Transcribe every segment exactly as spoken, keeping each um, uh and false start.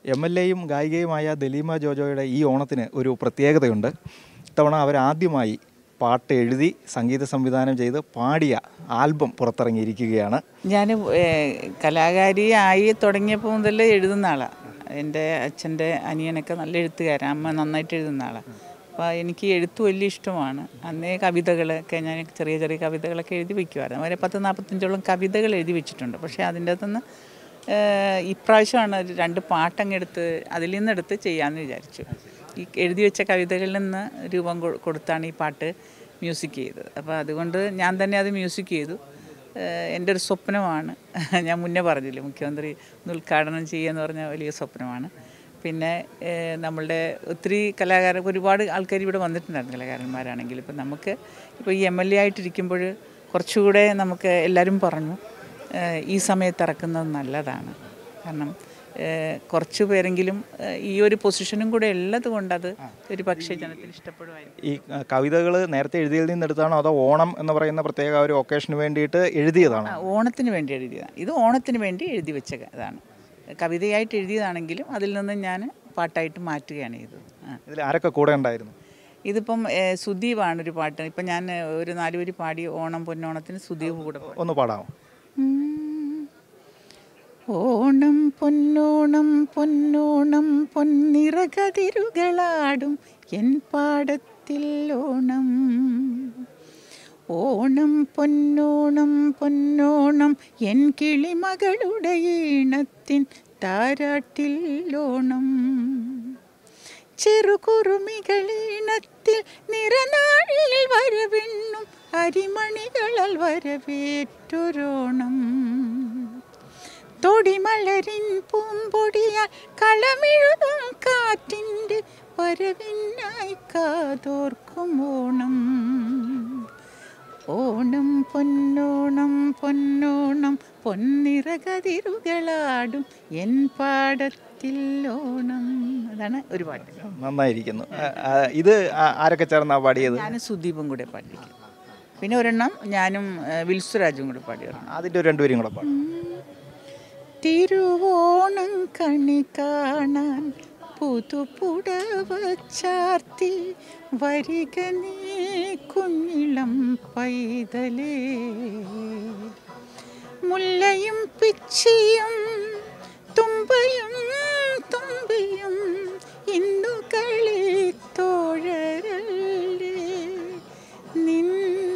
M L എയും ഗായികയുമായ ദലീമ ജോജോയുടെ ഈ ഓണത്തിന് ഒരു പ്രത്യേകതയുണ്ട്. ഇത്തവണ അവരാദ്യമായി പാട്ട് എഴുതി സംഗീത സംവിധാനം ചെയ്ത് പാടിയ ആൽബം പുറത്തിറങ്ങിയിരിക്കുകയാണ്. ഞാൻ കലാകാരിയായി തുടങ്ങിയപ്പോൾ മുതൽ എഴുതുന്ന ആളാണ്. എൻ്റെ അച്ഛൻ്റെ അനിയനൊക്കെ നല്ല എഴുത്തുകാരൻ, അമ്മ നന്നായിട്ട് എഴുതുന്ന ആളാണ്. അപ്പോൾ എനിക്ക് എഴുത്ത് വലിയ ഇഷ്ടമാണ്. അന്നേ കവിതകളൊക്കെ ഞാൻ ചെറിയ ചെറിയ കവിതകളൊക്കെ എഴുതി വയ്ക്കുമായിരുന്നു. അവരെ പത്ത് നാൽപ്പത്തഞ്ചോളം കവിതകൾ എഴുതി വെച്ചിട്ടുണ്ട്. പക്ഷേ അതിൻ്റെ അകത്തുനിന്ന് ഇപ്രാവശ്യമാണ് രണ്ട് പാട്ടങ്ങെടുത്ത് അതിൽ നിന്നെടുത്ത് ചെയ്യാമെന്ന് വിചാരിച്ചു. ഈ എഴുതി വെച്ച കവിതകളിൽ നിന്ന് രൂപം കൊടുത്താണ് ഈ പാട്ട് മ്യൂസിക് ചെയ്തത്. അപ്പോൾ അതുകൊണ്ട് ഞാൻ തന്നെ അത് മ്യൂസിക് ചെയ്തു. എൻ്റെ ഒരു സ്വപ്നമാണ്. ഞാൻ മുന്നേ പറഞ്ഞില്ലേ, മുഖ്യമന്ത്രി ഒന്ന് ഉദ്ഘാടനം ചെയ്യുകയെന്ന് പറഞ്ഞ വലിയ സ്വപ്നമാണ്. പിന്നെ നമ്മളുടെ ഒത്തിരി കലാകാരൻ, ഒരുപാട് ആൾക്കാർ ഇവിടെ വന്നിട്ടുണ്ടായിരുന്നു കലാകാരന്മാരാണെങ്കിൽ. ഇപ്പം നമുക്ക് ഇപ്പോൾ ഈ എം എൽ എ ആയിട്ടിരിക്കുമ്പോൾ കുറച്ചുകൂടെ നമുക്ക് എല്ലാവരും പറഞ്ഞു ഈ സമയത്ത് ഇറക്കുന്നത് നല്ലതാണ്. കാരണം കുറച്ച് പേരെങ്കിലും ഈ ഒരു പൊസിഷനും കൂടെ ഉള്ളത് കൊണ്ട് അത് ഒരു പക്ഷേ ജനത്തിന് ഇഷ്ടപ്പെടുമായിരിക്കും. ഈ കവിതകൾ നേരത്തെ എഴുതിയതിൽ നിന്നെടുത്താണോ അതോ ഓണം എന്ന് പറയുന്ന പ്രത്യേക ഒരു ഒക്കേഷന് വേണ്ടിയിട്ട് എഴുതിയതാണോ? ഓണത്തിന് വേണ്ടി എഴുതിയതാണ്. ഇത് ഓണത്തിന് വേണ്ടി എഴുതി വെച്ച ഇതാണ്. കവിതയായിട്ട് എഴുതിയതാണെങ്കിലും അതിൽ നിന്ന് ഞാൻ പാട്ടായിട്ട് മാറ്റുകയാണ് ചെയ്തത്. ഇതിൽ ആരൊക്കെ കൂടെ ഉണ്ടായിരുന്നു? ഇതിപ്പം സുദീപാണ് ഒരു പാട്ട്. ഇപ്പം ഞാൻ ഒരു നാലുപേര് പാടി ഓണം പൊന്നോണത്തിന് സുദീപ് കൂടെ. ഒന്ന് പാടാമോ? ഓണം പൊന്നോണം പൊന്നോണം പൊന്നിറകതിരുകളാടും എൻ പാടത്തിൽ ഓണം. ഓണം പൊന്നോണം പൊന്നോണം എൻ കിളിമകളുടെ ഈണത്തിൻ താരാട്ടിൽ ഓണം. ചെറുകുറുമികളീണത്തിൽ നിറനാഴിൽ വരവെണ്ണും അരിമണികളാൽ വരവേറ്റൊരോണം. തൊടിമലരിൻ പൂമ്പൊടിയാൽ കളമെഴുതും കാറ്റിൻ്റെ വരവിനായി കാതോർക്കും ഓണം. ഓണം പൊന്നോണം പൊന്നോണം പൊന്നിറകതിരുകളാടും എൻ പാടത്തിൽ ഓണം. അതാണ് ഒരു പാട്ട്. നന്നായിരിക്കുന്നു. ഇത് ആരൊക്കെ ചേർന്നാ പാടിയത്? ഞാനും സുദീപും കൂടെ പാടിയിരിക്കും. പിന്നെ ഒരെണ്ണം ഞാനും വിൽസുരാജും കൂടെ പാടിയത്. അതിൻ്റെ രണ്ടുപേരും കൂടെ പാടും. തിരുവോണം കണി കാണാൻ പുതുപുടവ ചാർത്തി വരിക നീ കുഞ്ഞിളം പൈതലേ. മുല്ലയും പിച്ചിയും തുമ്പയും തുമ്പിയും ഇന്നു കളി തോഴരല്ലേ നിൻ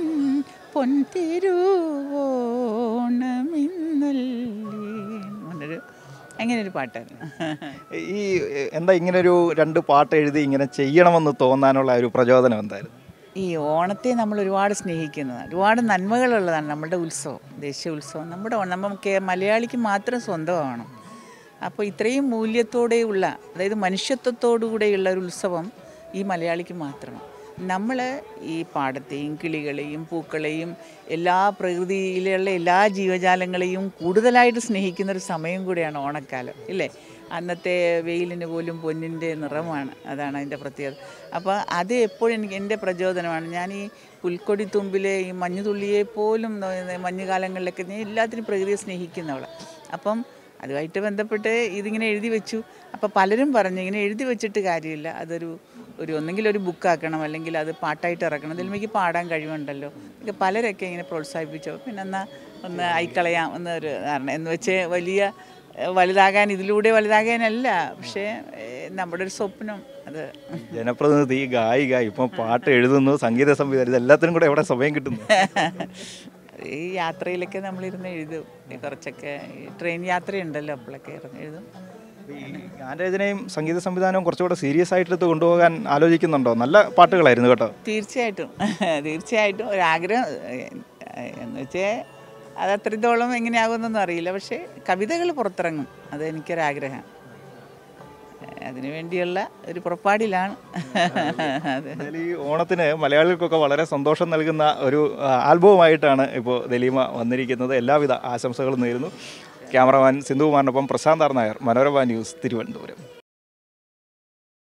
പൊൻതിരുവോണമിന്നല്ലേ. അങ്ങനെ ഒരു പാട്ടായിരുന്നു. ഈ എന്താ ഇങ്ങനൊരു രണ്ട് പാട്ട് എഴുതി ഇങ്ങനെ ചെയ്യണമെന്ന് തോന്നാനുള്ള ഒരു പ്രചോദനം എന്തായിരുന്നു? ഈ ഓണത്തെ നമ്മൾ ഒരുപാട് സ്നേഹിക്കുന്നതാണ്. ഒരുപാട് നന്മകളുള്ളതാണ് നമ്മളുടെ ഉത്സവം, ദേശീയ ഉത്സവം. നമ്മുടെ നമുക്ക് മലയാളിക്ക് മാത്രം സ്വന്തമാണ്. അപ്പോൾ ഇത്രയും മൂല്യത്തോടെയുള്ള, അതായത് മനുഷ്യത്വത്തോടുകൂടെയുള്ള ഒരു ഉത്സവം ഈ മലയാളിക്ക് മാത്രമാണ്. നമ്മൾ ഈ പാടത്തെയും കിളികളെയും പൂക്കളെയും എല്ലാ പ്രകൃതിയിലുള്ള എല്ലാ ജീവജാലങ്ങളെയും കൂടുതലായിട്ട് സ്നേഹിക്കുന്നൊരു സമയം കൂടിയാണ് ഓണക്കാലം, ഇല്ലേ? അന്നത്തെ വെയിലിന് പോലും പൊന്നിൻ്റെ നിറമാണ്, അതാണ് അതിൻ്റെ പ്രത്യേകത. അപ്പോൾ അത് എപ്പോഴും എനിക്ക് എൻ്റെ പ്രചോദനമാണ്. ഞാൻ ഈ പുൽക്കൊടി തുമ്പിലെ ഈ മഞ്ഞുതുള്ളിയെ പോലും മഞ്ഞുകാലങ്ങളിലൊക്കെ ഞാൻ എല്ലാത്തിനും പ്രകൃതിയെ സ്നേഹിക്കുന്നവളാണ്. അപ്പം അതുമായിട്ട് ബന്ധപ്പെട്ട് ഇതിങ്ങനെ എഴുതി വെച്ചു. അപ്പോൾ പലരും പറഞ്ഞു ഇങ്ങനെ എഴുതി വെച്ചിട്ട് കാര്യമില്ല, അതൊരു ഒരു ഒന്നെങ്കിൽ ഒരു ബുക്കാക്കണം, അല്ലെങ്കിൽ അത് പാട്ടായിട്ട് ഇറക്കണം, ഇതിലേക്ക് പാടാൻ കഴിവുണ്ടല്ലോ ഒക്കെ പലരൊക്കെ ഇങ്ങനെ പ്രോത്സാഹിപ്പിച്ചു. പിന്നെ എന്നാൽ ഒന്ന് ആയിക്കളയാം എന്നൊരു ധാരണ എന്ന് വെച്ച് വലിയ വലുതാകാൻ, ഇതിലൂടെ വലുതാകാനല്ല, പക്ഷേ നമ്മുടെ ഒരു സ്വപ്നം. അത് ജനപ്രതിനിധി, ഗായിക, ഇപ്പം പാട്ട് എഴുതുന്നു, സംഗീത സംവിധാനം, ഇതെല്ലാത്തിനും കൂടെ എവിടെ സമയം കിട്ടുന്നു? ഈ യാത്രയിലൊക്കെ നമ്മളിരുന്ന് എഴുതും. കുറച്ചൊക്കെ ട്രെയിൻ യാത്രയുണ്ടല്ലോ, അപ്പോഴൊക്കെ ഇരുന്ന് എഴുതും. ഈ ഗാനരചനയും സംഗീത സംവിധാനവും കുറച്ചുകൂടെ സീരിയസ് ആയിട്ട് കൊണ്ടുപോകാൻ ആലോചിക്കുന്നുണ്ടോ? നല്ല പാട്ടുകളായിരുന്നു കേട്ടോ. തീർച്ചയായിട്ടും തീർച്ചയായിട്ടും ഒരാഗ്രഹം എന്ന് വെച്ചാൽ അത് അത്രത്തോളം എങ്ങനെയാകുമെന്നൊന്നും അറിയില്ല, പക്ഷേ കവിതകൾ പുറത്തിറങ്ങും, അത് എനിക്കൊരാഗ്രഹം. അതിനു വേണ്ടിയുള്ള ഒരു പുറപ്പാടിലാണ്. ഈ ഓണത്തിന് മലയാളികൾക്കൊക്കെ വളരെ സന്തോഷം നൽകുന്ന ഒരു ആൽബവുമായിട്ടാണ് ഇപ്പോൾ ദലീമ വന്നിരിക്കുന്നത്. എല്ലാവിധ ആശംസകളും നേരുന്നു. ക്യാമറമാൻ സിന്ധുകുമാറിനൊപ്പം പ്രശാന്ത് ആർ നായർ, മനോരമ ന്യൂസ്, തിരുവനന്തപുരം.